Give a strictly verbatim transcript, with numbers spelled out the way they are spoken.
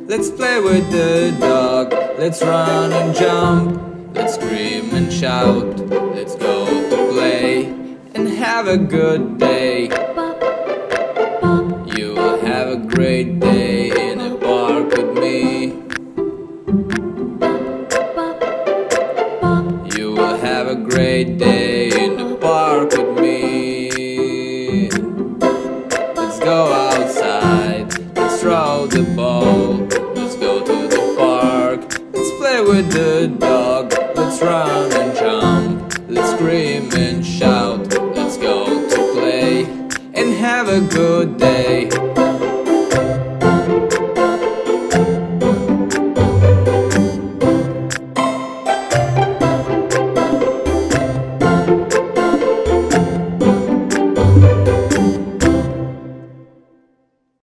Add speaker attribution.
Speaker 1: Let's play with the dog. Let's run and jump. Let's scream and shout. Let's go to play and have a good day. You will have a great day in a park with me. You will have a great day in the park with me. Let's go outside. Let's throw the ball. Let's go to the park. Let's play with the dog. Let's run and jump. Let's scream and shout. Let's go to play and have a good day.